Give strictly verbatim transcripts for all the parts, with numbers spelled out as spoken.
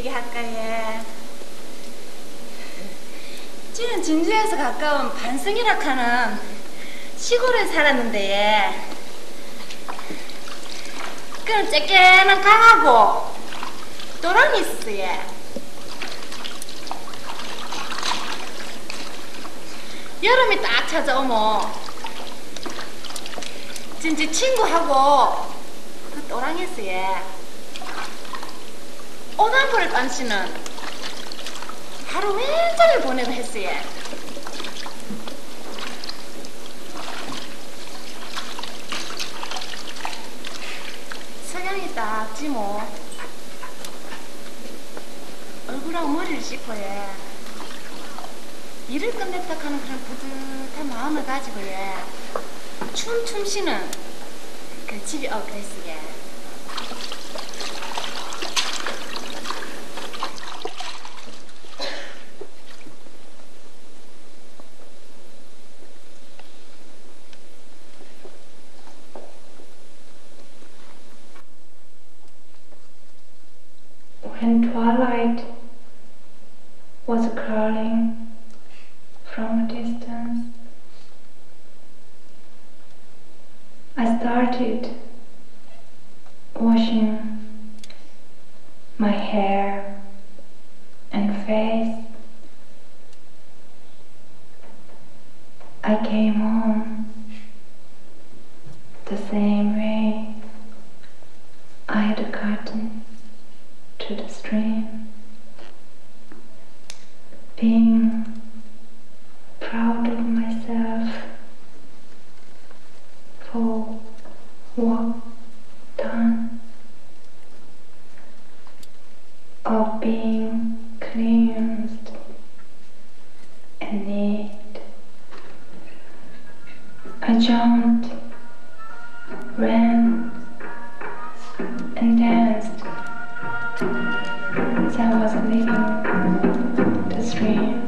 얘기할까 예. 지는 진주에서 가까운 반승이라 하는 시골에 살았는데 예. 그럼 쬐깨는 강하고 또랑이 있어 예. 여름이 딱 찾아오면 진짜 친구하고 그 또랑이었어 예. 오단불을 깐씨는 하루 왼종일 보내고 했어 예. 석양이 딱 지모 얼굴하고 머리를 씻고 예. 일을 끝냈다 하는 그런 뿌듯한 마음을 가지고 예. 춤춤 쉬는 그 집이 어 그랬어 예. When twilight was curling from a distance, I started washing my hair and face. I came home the same way I had gotten to the stream, being proud of myself for work done, of being cleansed and neat. I jumped, ran, and danced as I was leaving the stream.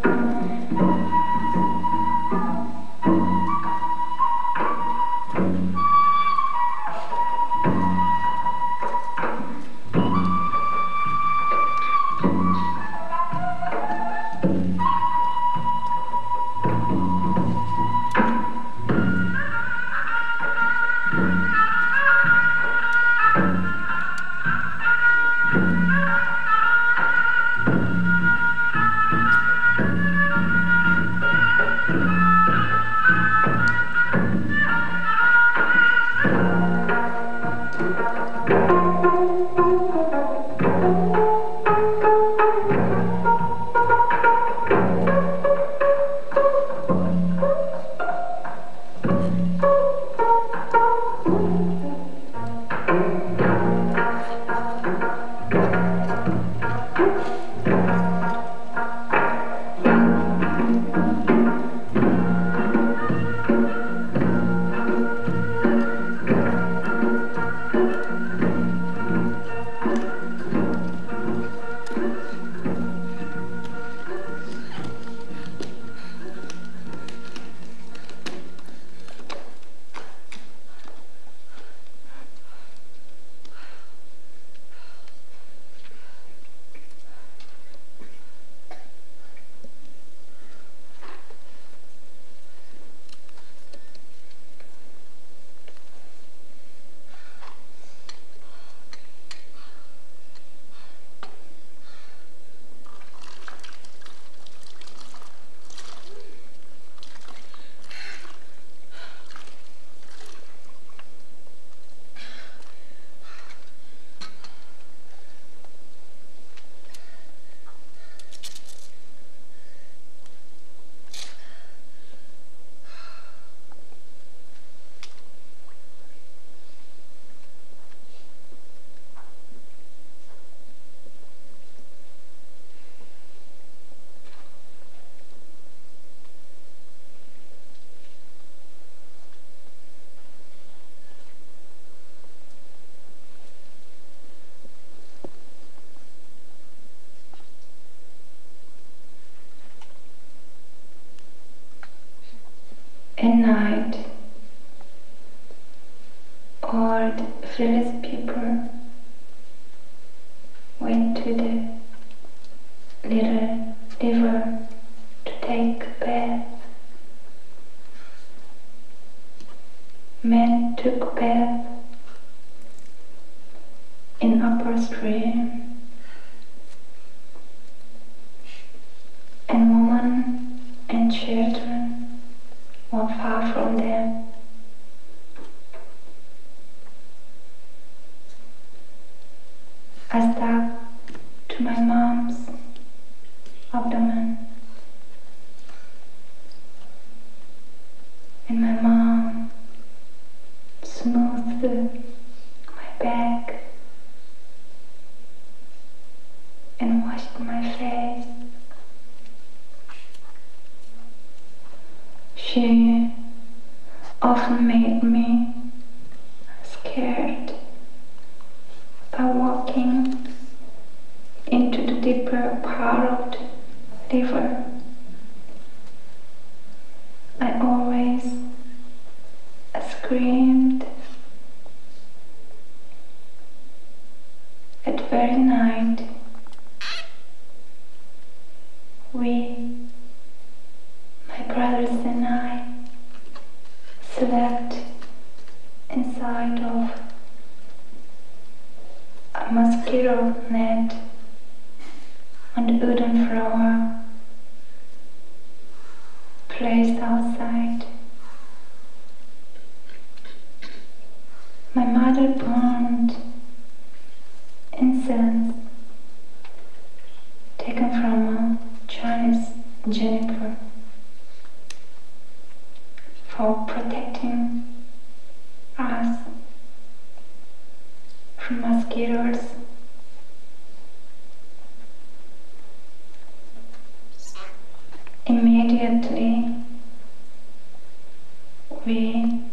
At night, all the village people went to the men took bath in upper stream, and women and children were far from them. I stuck to my mom's abdomen, and my mom smoothed my back and washed my face. She often made me scared by walking into the deeper part of the river. I always screamed. That very night, we, my brothers and I, slept inside of a mosquito net on the wooden floor placed outside. My mother burned incense taken from a Chinese juniper for protecting us from mosquitoes. Immediately we